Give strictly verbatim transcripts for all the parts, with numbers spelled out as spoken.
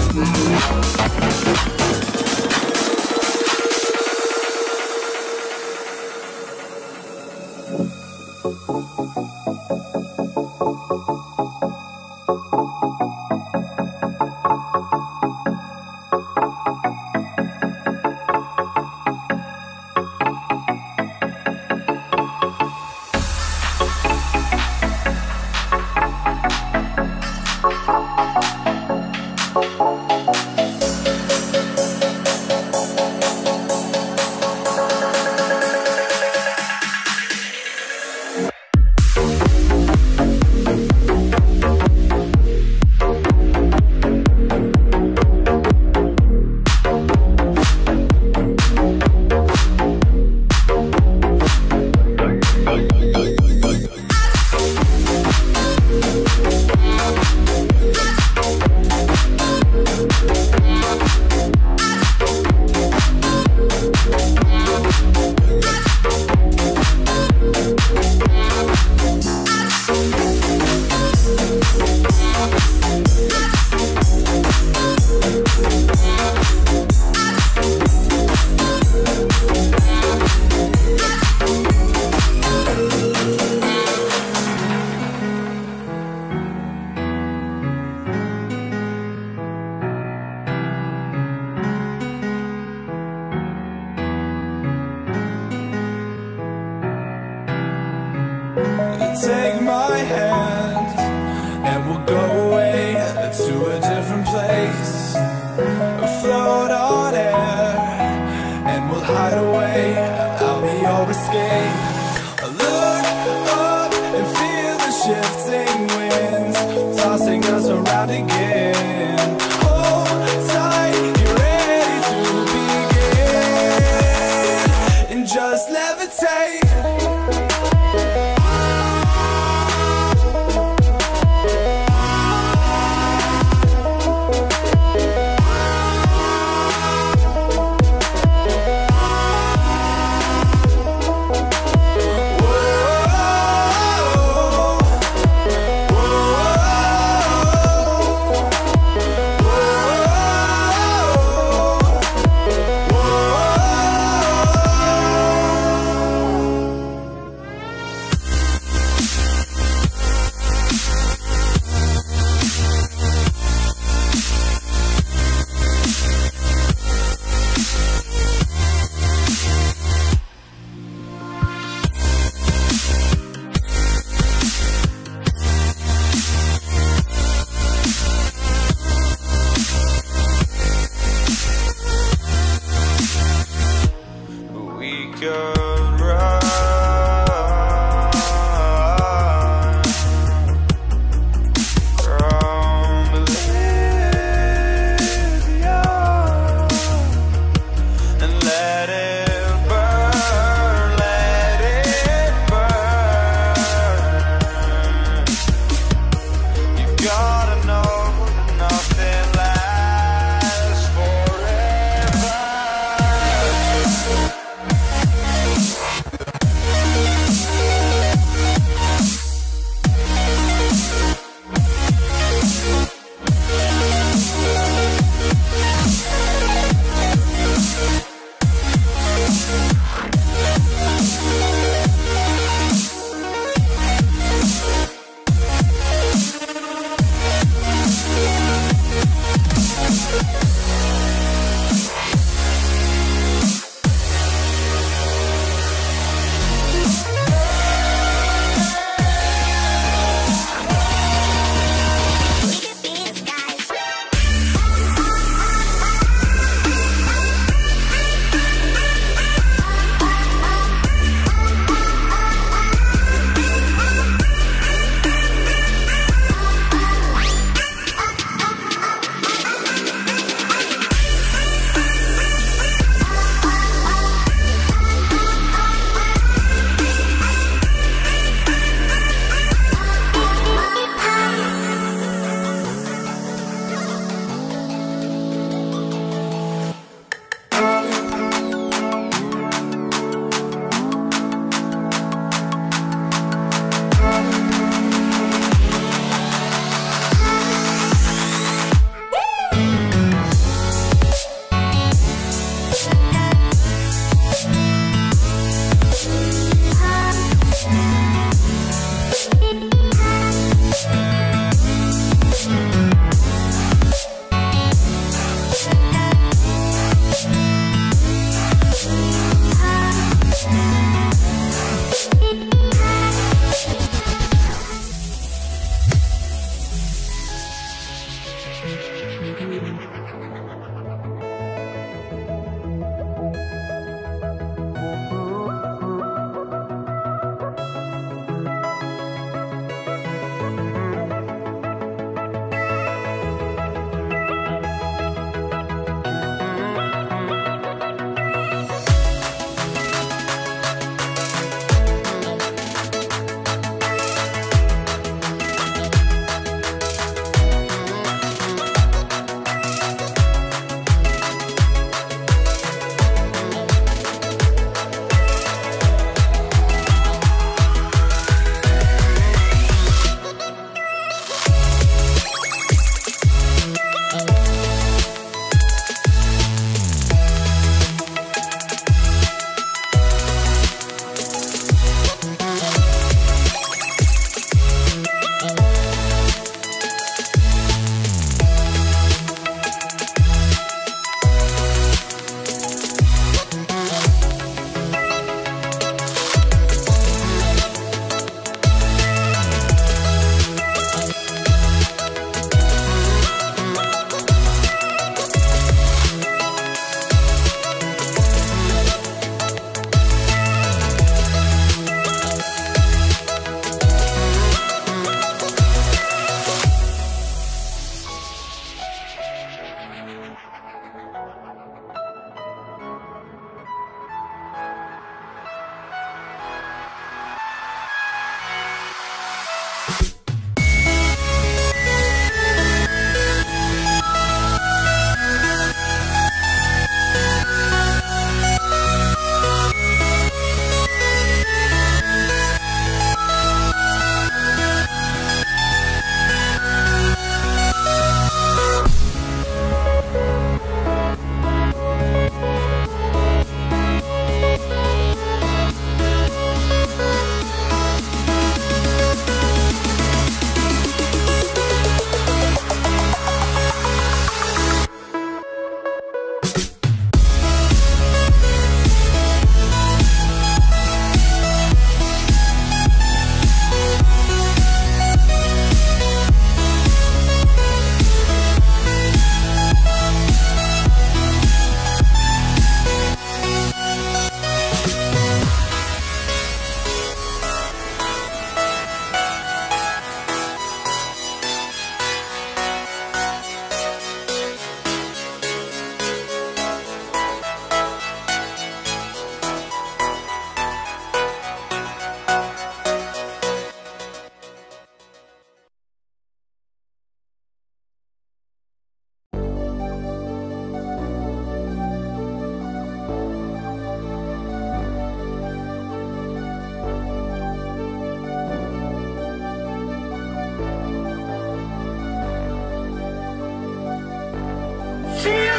Take my hand and we'll go away to a different place, float on air and we'll hide away. I'll be your escape. Look up and feel the shifting winds tossing us around again. Hold tight, get ready to begin and just levitate.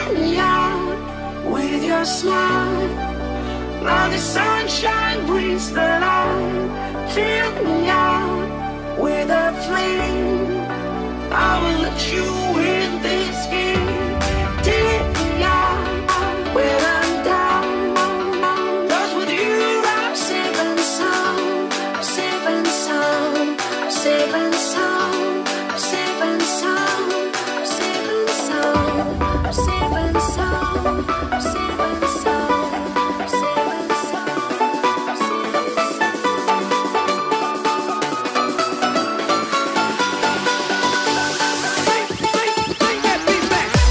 me out with your smile. Now the sunshine brings the light. Fill me out with a flame. I will let you in this game. Take me out when I'm down. 'Cause with you I'm safe and sound. I'm safe and sound. I'm safe and sound. I'm safe and sound. I'm safe and sound. I'm safe and sound. I'm safe and sound. I'm safe and sound. I'm safe and sound. Bring that beat back.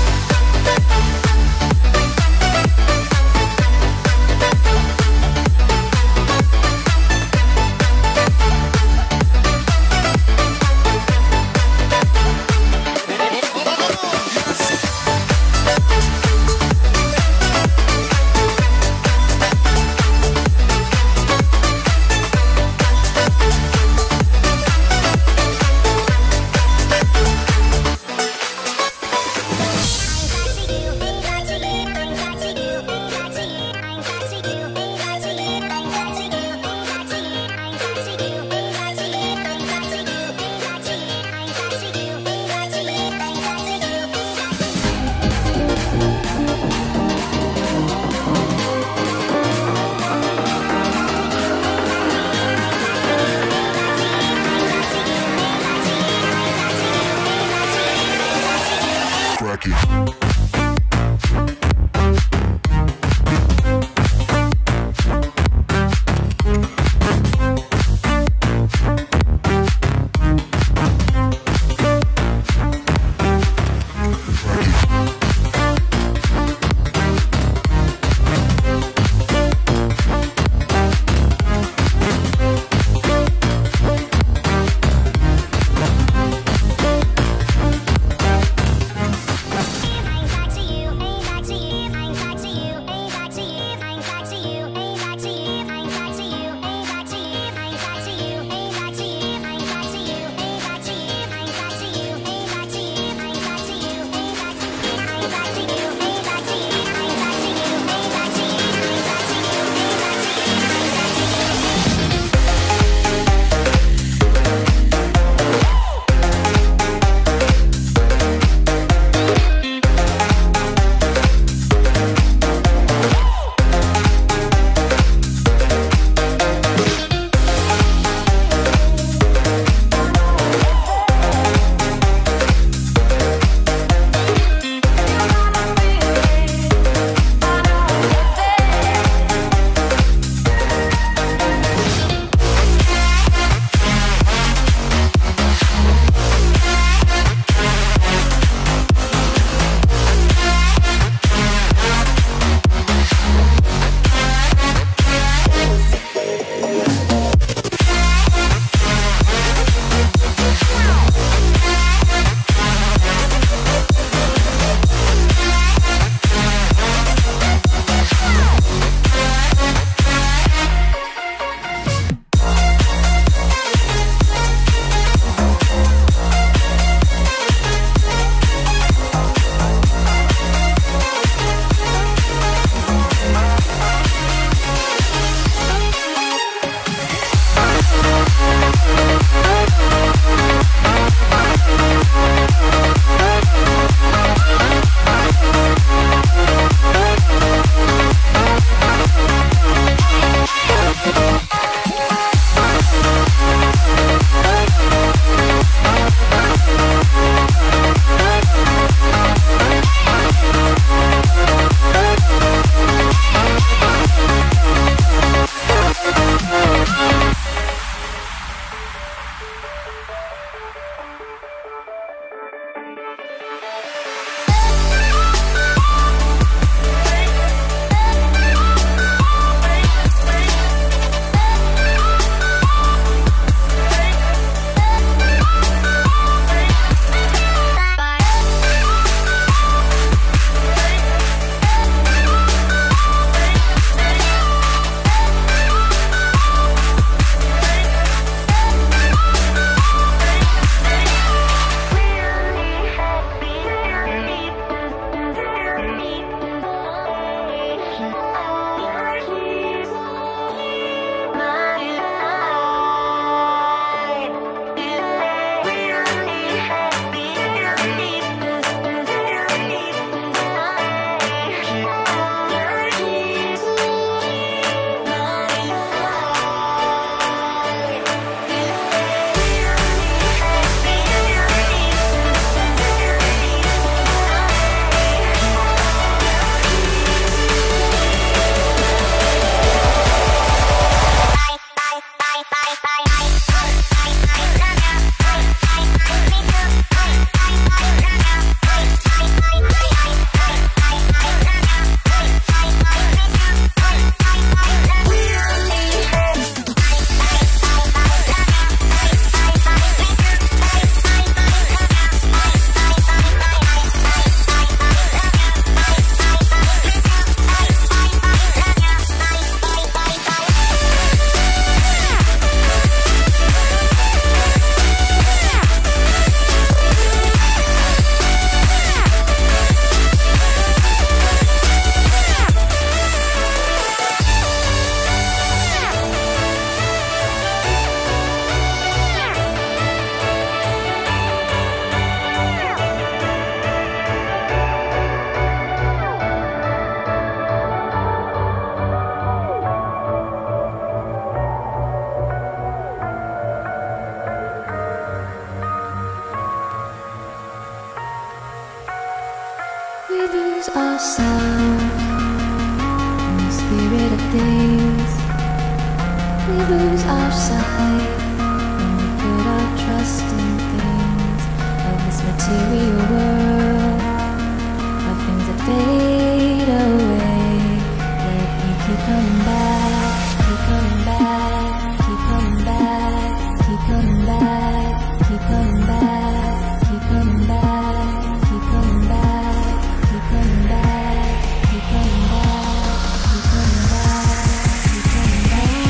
lose ourselves in the spirit of things. We lose our sight when we put our trust in things of this material world, of things that fade away. Let me keep coming back, keep coming back, keep coming back, keep coming back, keep coming back, keep coming back, keep coming back, keep coming back, keep coming back, keep coming back, keep coming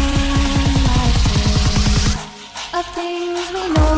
back. Of things we know.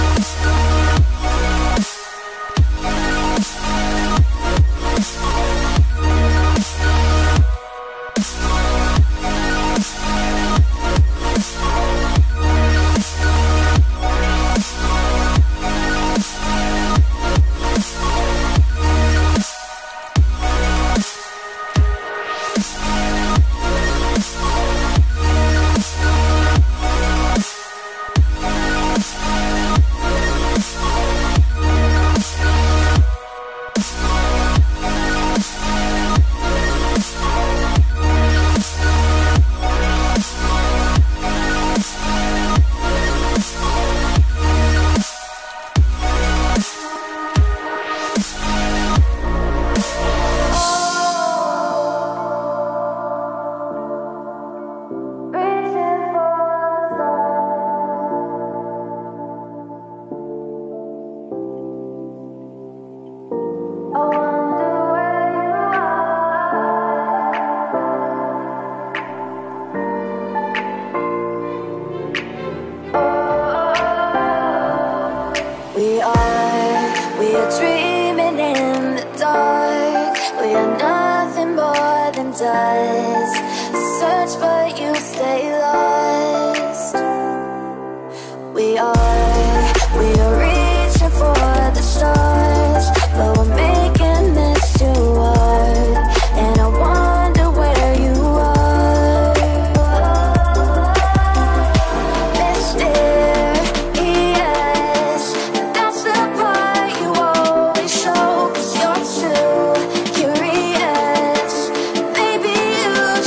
We are, we are dreaming in the dark. We are nothing more than dust. Search but you stay lost. We are, we are reaching for the stars, but we're making this too hard. And I wonder where you are. Mysterious, that's the part you always show, 'cause you're too curious. Maybe you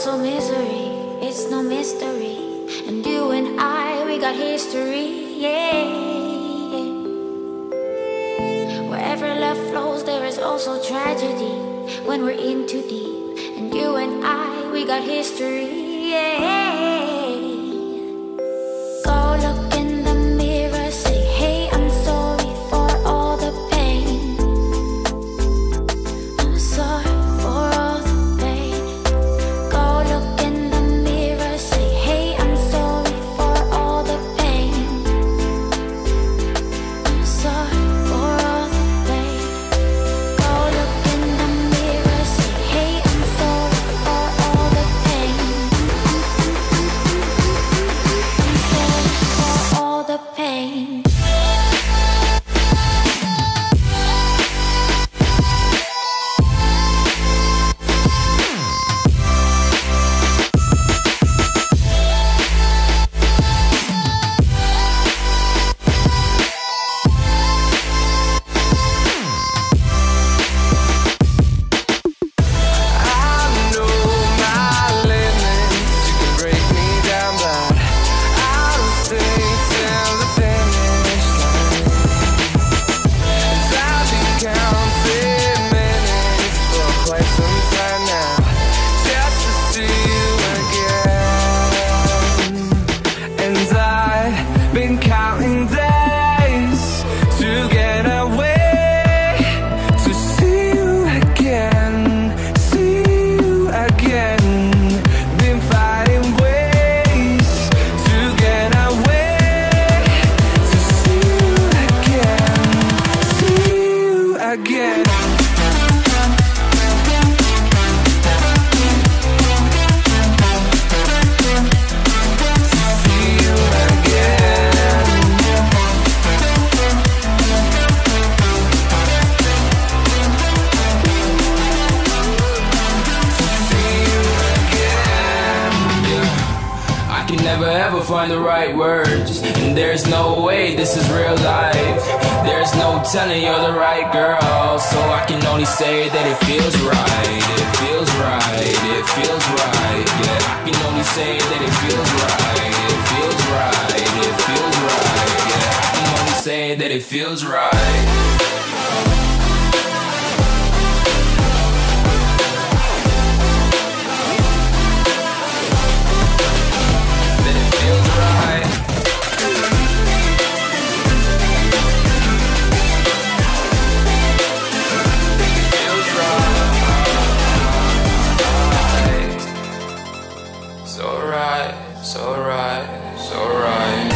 also misery, it's no mystery. And you and I, we got history, yeah. Wherever love flows, there is also tragedy when we're in too deep. And you and I, we got history, yeah. Go look in the mirror, say, hey, I'm sorry for all the pain. I'm sorry for all the pain. Go look in the mirror, say, hey, I'm sorry for all the pain. I'm sorry for all the pain. Go look in the mirror, say, hey, I'm sorry for all the pain. I'm sorry for all the pain. I know my limits. You can break me down, but I'll stay till the finish line. As I've been counting minutes for quite some time now, just to see you again. And I've been counting days to get away, to see you again, see you again. Been finding ways to get away, to see you again, see you again. See you again. I can never ever find the right words, and there's no way this is real life. There's no telling you're the right girl, so I can only say that it feels right. It feels right, it feels right. Yeah, I can only say that it feels right. It feels right, it feels right. Yeah, I can only say that it feels right. That it feels right. Feels right. So right, so right, so right.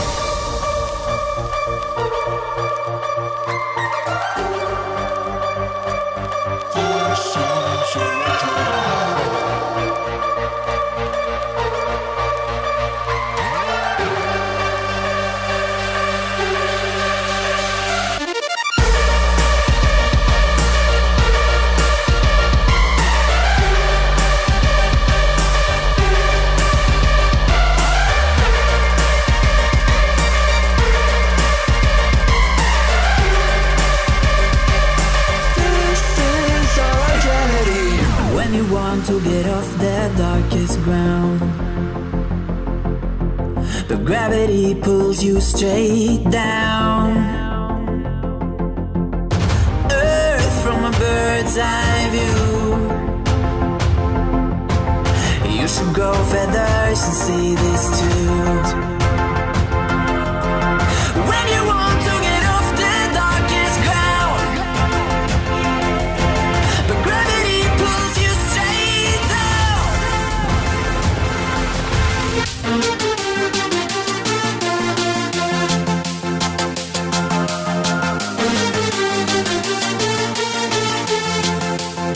When you want to get off the darkest ground, but gravity pulls you straight down. Earth from a bird's eye view. You should grow feathers and see this too. When you want to get off the darkest ground, but gravity pulls you straight down.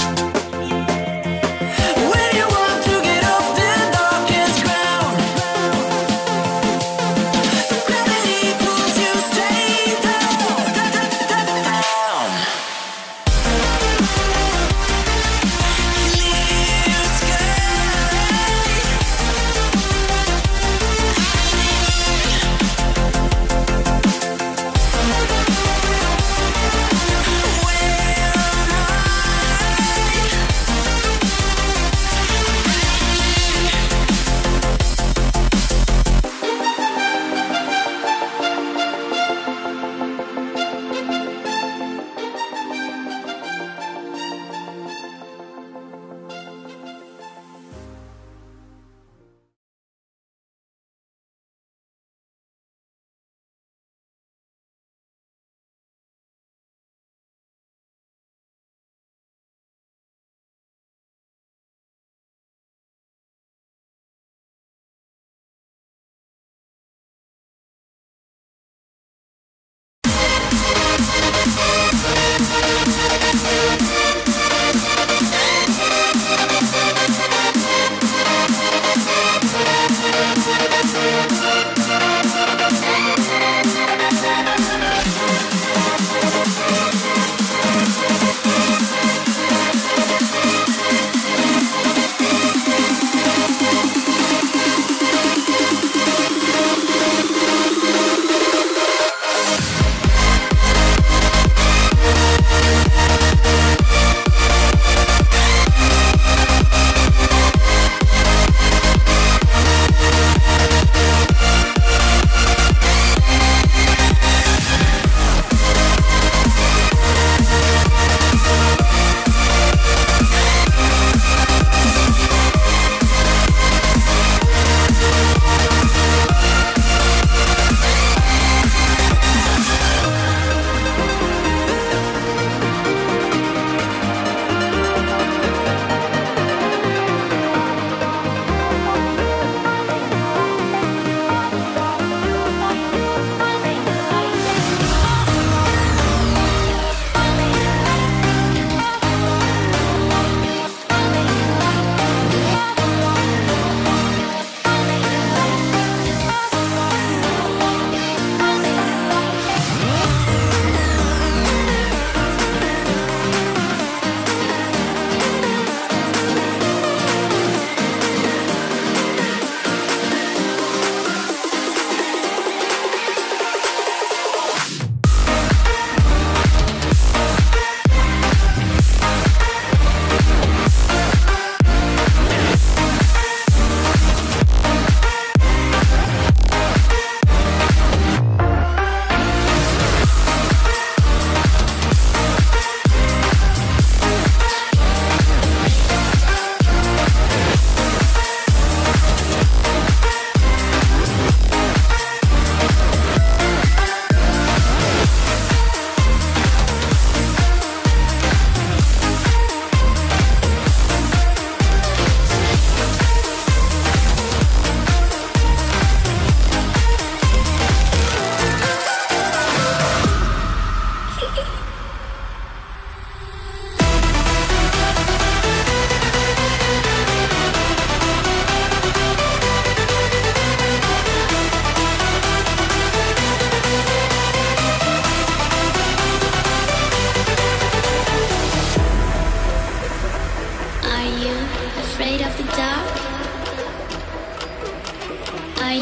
When you want to get off the darkest ground,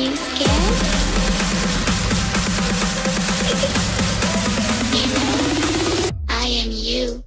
you scared? I am you.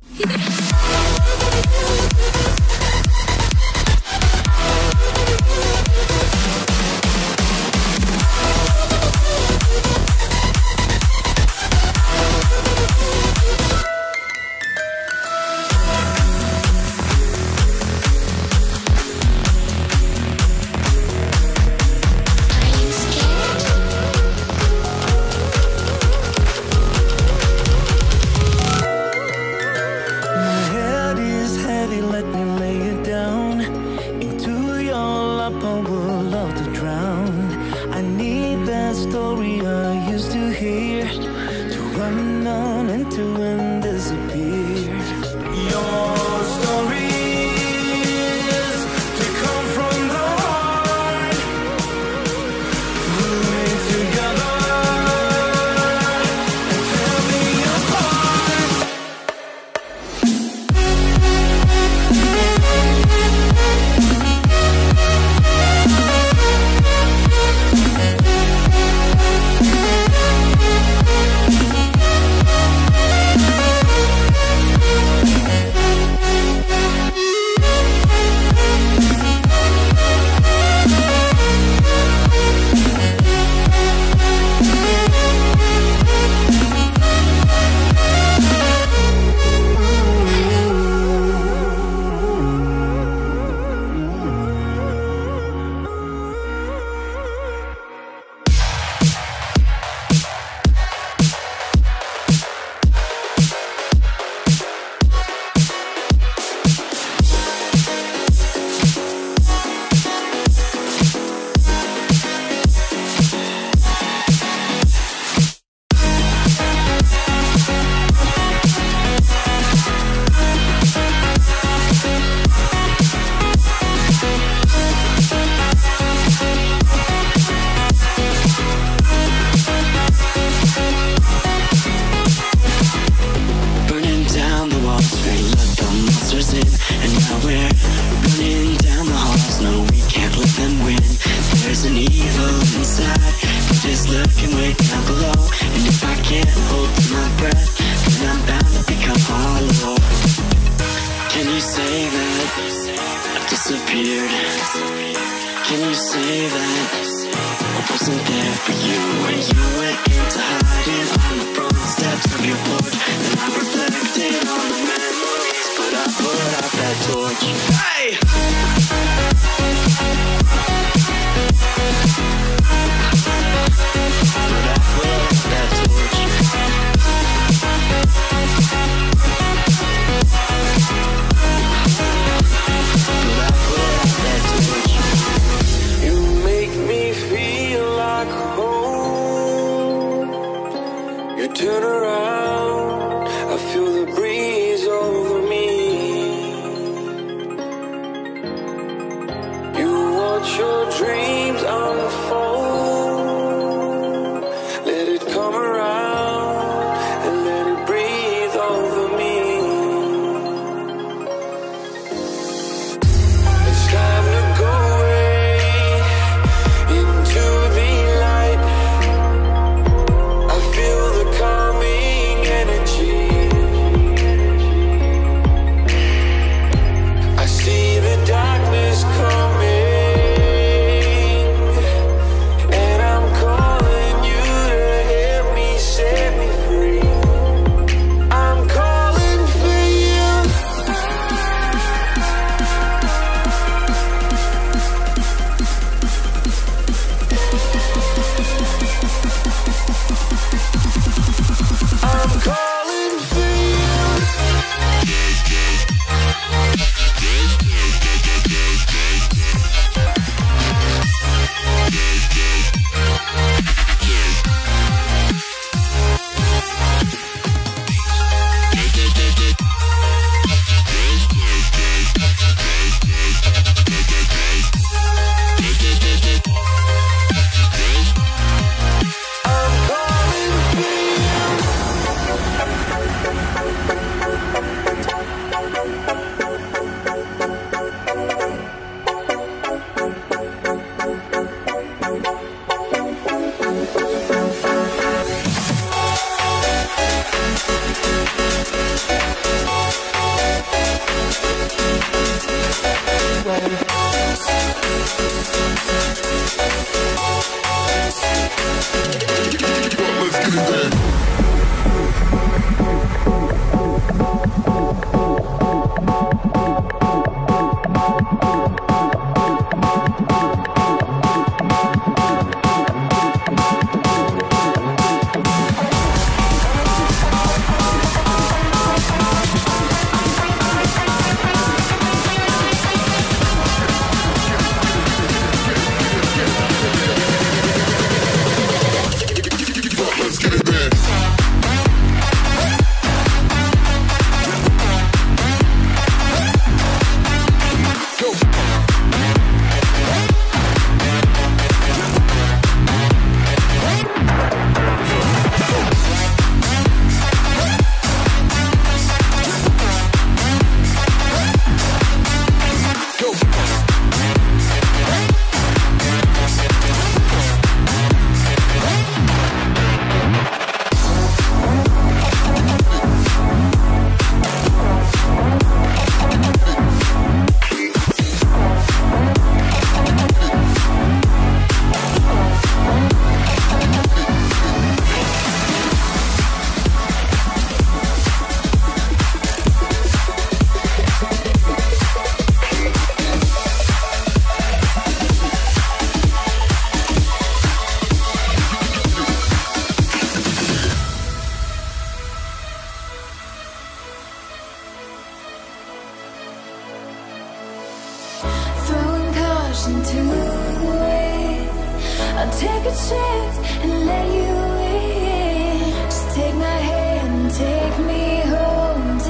To wait, I'll take a chance and let you in. Just take my hand and take me home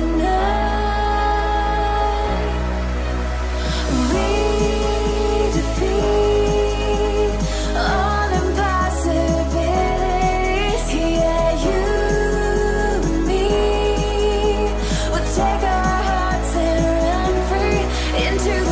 tonight. We defeat all impossibilities. Yeah, you and me will take our hearts and run free into the